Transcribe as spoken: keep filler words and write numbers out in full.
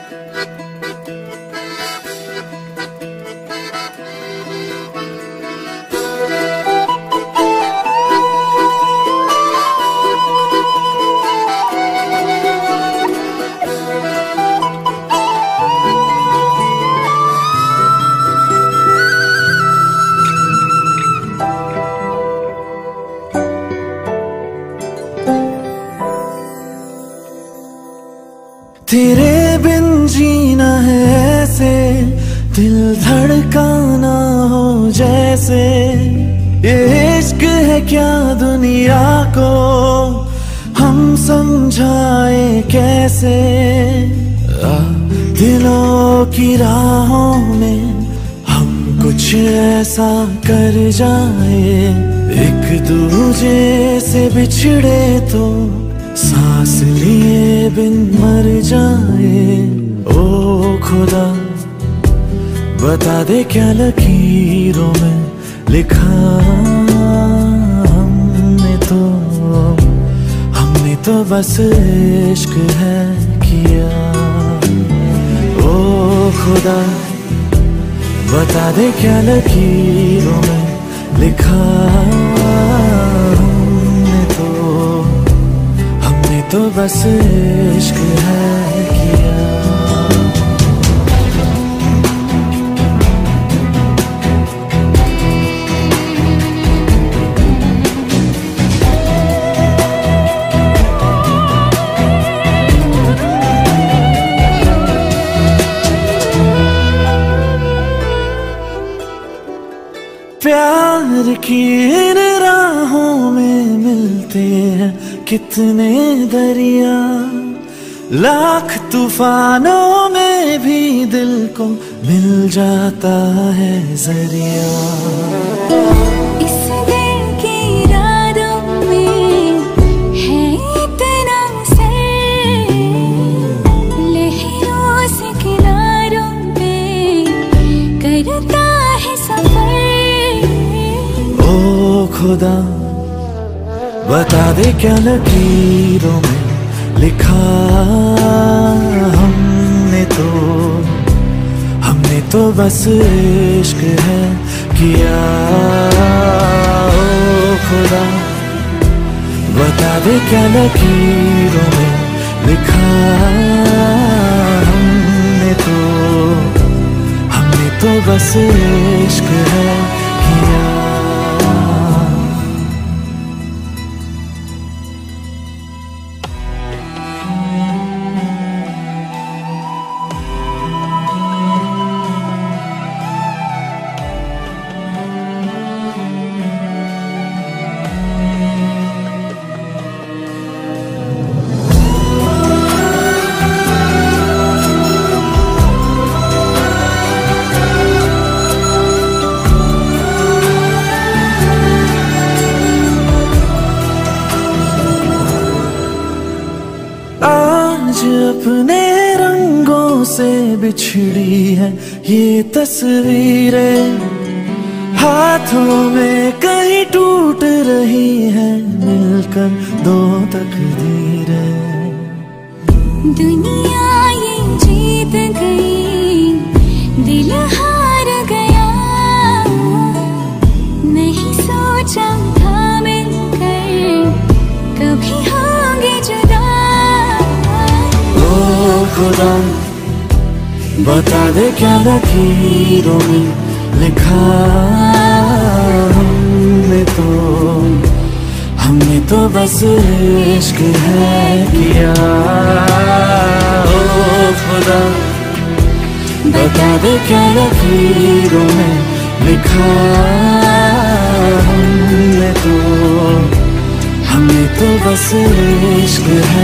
तेरे बिन जीना है ऐसे, दिल धड़काना हो जैसे। ये इश्क है क्या दुनिया को हम समझाए कैसे। आ, दिलों की राहों में हम कुछ ऐसा कर जाए, एक दूजे से बिछड़े तो सांस लिए बिन मर जाए। ओ खुदा बता दे क्या लकीरों में लिखा हमने तो, हमने तो बस इश्क है किया। ओ खुदा बता दे क्या लकीरों में लिखा हमने तो, तो बस इश्क है किया। प्यार की इन राहों में मिलते हैं कितने दरिया, लाख तूफानों में भी दिल को मिल जाता है जरिया। इस दिल की रातों में है इतना सर, लहरों से किनारों पे करता है सफर। ओ खुदा बता दे क्या लकीरों में लिखा हमने तो, हमने तो बस इश्क है किया। ओ खुदा बता दे क्या लकीरों में लिखा हमने तो, हमने तो बस इश्क है किया। आज अपने रंगों से बिछड़ी है ये तस्वीरें, हाथों में कहीं टूट रही है मिलकर दो तकदीरें। दुनिया ये जीत गई, दिल हार गया, नहीं सोचा था मिलकर कभी होंगे जुदा। ओ खुदा बता दे क्या लकीरों में लिखा हमने तो, हमने तो बस इश्क है किया। ओ खुदा बता दे क्या लकीरों में लिखा हमने तो, हमने तो बस इश्क है